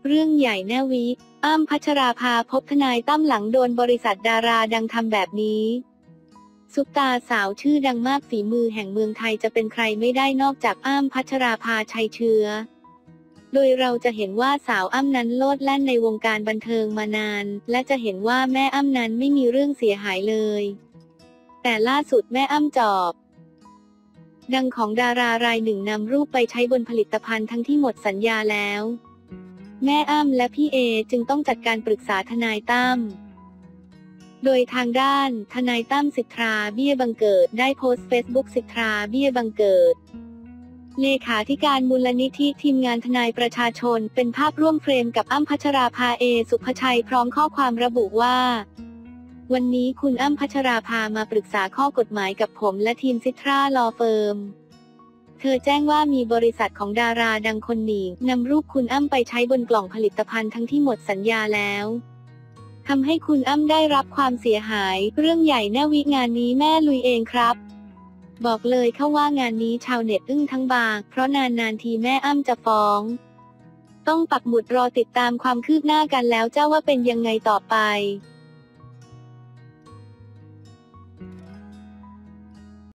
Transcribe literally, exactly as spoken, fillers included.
เรื่องใหญ่แน่วิอ้ำพัชราภาพบทนายตั้มหลังโดนบริษัทดาราดังทำแบบนี้ซุปตาสาวชื่อดังมากฝีมือแห่งเมืองไทยจะเป็นใครไม่ได้นอกจากอ้ำพัชราภาชัยเชื้อโดยเราจะเห็นว่าสาวอ้ำนั้นโลดแล่นในวงการบันเทิงมานานและจะเห็นว่าแม่อ้ำนั้นไม่มีเรื่องเสียหายเลยแต่ล่าสุดแม่อ้ำจอบดังของดารารายหนึ่งนำรูปไปใช้บนผลิตภัณฑ์ทั้งที่หมดสัญญาแล้วแม่อ้ำและพี่เอจึงต้องจัดการปรึกษาทนายตั้มโดยทางด้านทนายตั้มสิทธาเบี้ยบังเกิดได้โพสต์เฟซบุ๊กสิทธาเบี้ยบังเกิดเลขาธิการมูลนิธิทีมงานทนายประชาชนเป็นภาพร่วมเฟรมกับอ้ำพัชราภาเอสุภชัยพร้อมข้อความระบุว่าวันนี้คุณอ้ำพัชราภามาปรึกษาข้อกฎหมายกับผมและทีมซิทราลอเฟิร์มเธอแจ้งว่ามีบริษัทของดาราดังคนหนึ่งนำรูปคุณอ้ำไปใช้บนกล่องผลิตภัณฑ์ทั้งที่หมดสัญญาแล้วทำให้คุณอ้ำได้รับความเสียหายเรื่องใหญ่แน่วิงานนี้แม่ลุยเองครับบอกเลยเข้าว่างานนี้ชาวเน็ตอึ้งทั้งบางเพราะนานๆทีแม่อ้ำจะฟ้องต้องปักหมุดรอติดตามความคืบหน้ากันแล้วเจ้าว่าเป็นยังไงต่อไป